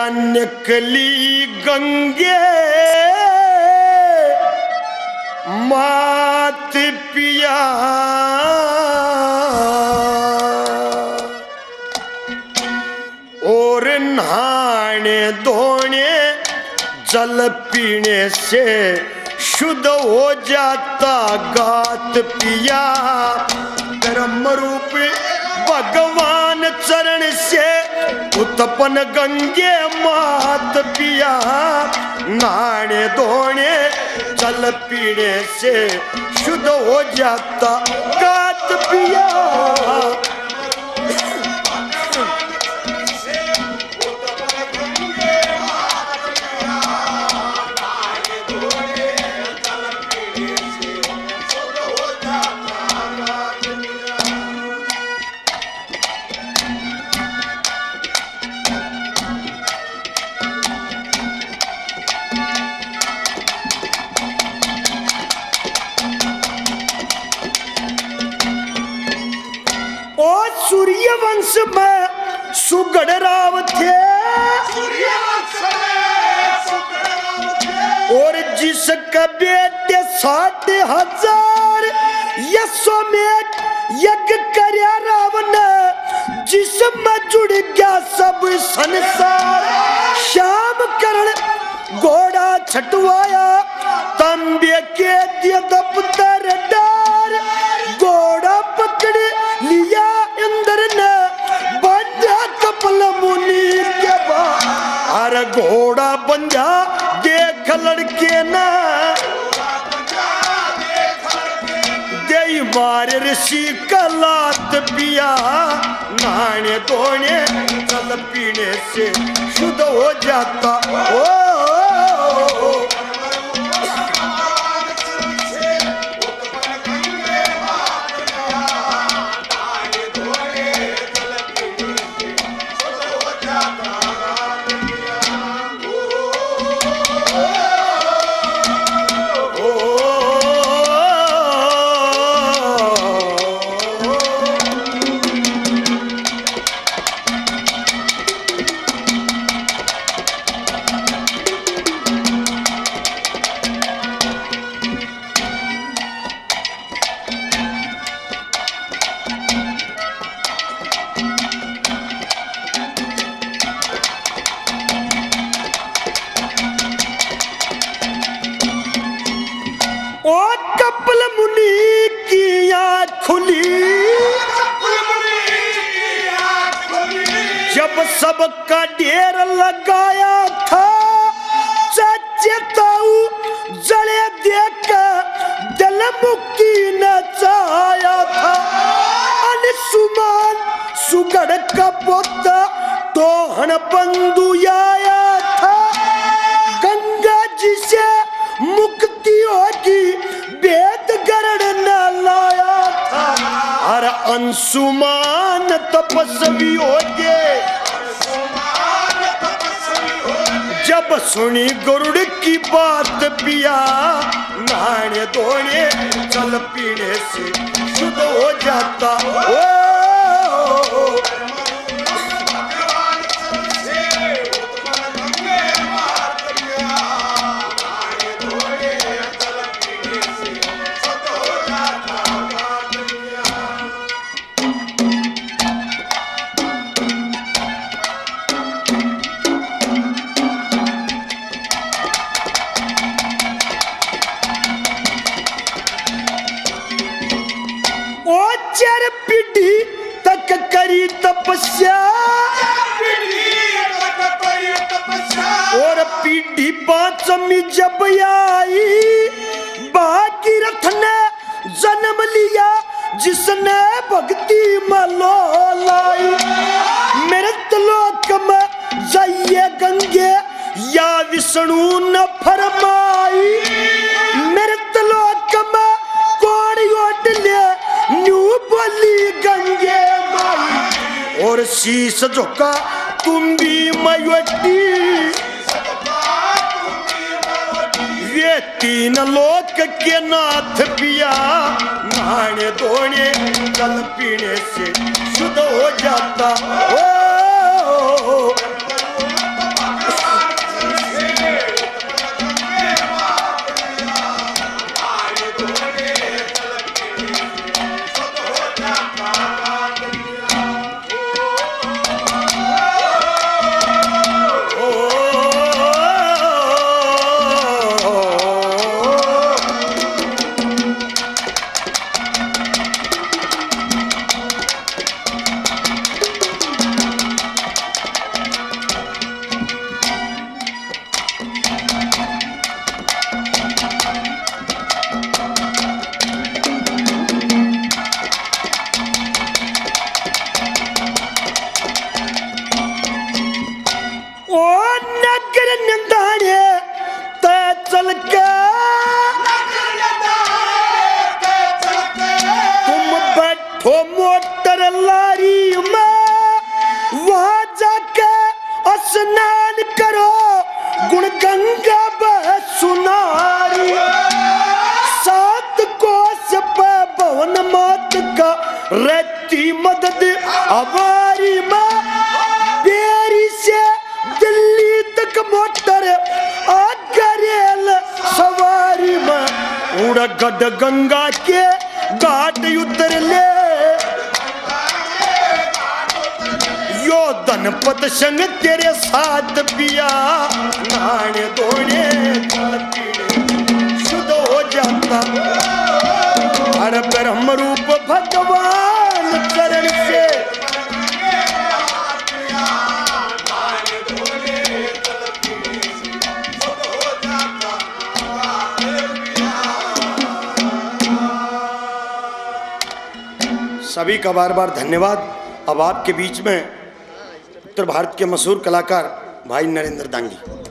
या निकली गंगे मात पिया और नहाने धोने जल पीने से शुद्ध हो जाता गात पिया। धर्म रूप भगवान चरण से उत्पन्न गंगे मात पिया। नहाने धोने जल पीने से शुद्ध हो जाता गात पिया। सूर्यवंश में सुगढ़ राव थे और जिसका बेटे 60,000 यशोमेध यज्ञ करया रावण जिसमें जुड़ गया सब संसार। श्याम करण घोड़ा छटवाया तांबे के दिया दफ्तर डार। घोड़ा पकड़ लिया इंद्र ने बंधा कपल मुनि के बाहर। घोड़ा बंधा देख लड़के ना दे मारे ऋषि का लात पिया। नहाने धोने जल पीने से शुद्ध हो जाता सबका ढेर लगाया था। सच्चे ताऊ जले देख दिल मुक्ति न चाया था। अनसुमान सुगढ़ का पोता टोहन बंधु आया था। गंगा जी से मुक्ति होगी वेद गरण न लाया था। और अंशुमान तपस्वी हो गए जब सुनी गरुड़ की बात पिया। नहाने धोने जल पीने से शुद्ध हो जाता पीढ़ी तक करी तपस्या और पीढ़ी 5वीं जब आई भागीरथ ने जन्म लिया जिसने भक्ति मलो लाई। मृत लोक में जाइए गंगे या विष्णु न फरमाई। मृत लोक में कोड़ी ओट ले न्यू बोली गंगे माई। और शीश झुका तुम भी मयोटी। ये 3 लोक के नाथ पिया। नहाने धोने जल पीने से शुद्ध हो जाता नगर निंदाने ते चल के तुम बैठो मोटर लारी में, वहां जाके स्नान करो, गुण गंगा बह सुनारी। सात कोस पे भवन मात का रहती मदद हमारी माँ। बेरी से दिल्ली तक मोटर रेल सवारी में, उड़ गड गंगा के घाट उतर ले। यो धनपत संग तेरे साथ पिया, नाने धोने शुद्ध हो जाता। हर ब्रह्म रूप भगवान चरण से सभी का बार बार धन्यवाद। अब आपके बीच में उत्तर भारत के मशहूर कलाकार भाई नरेंद्र दांगी।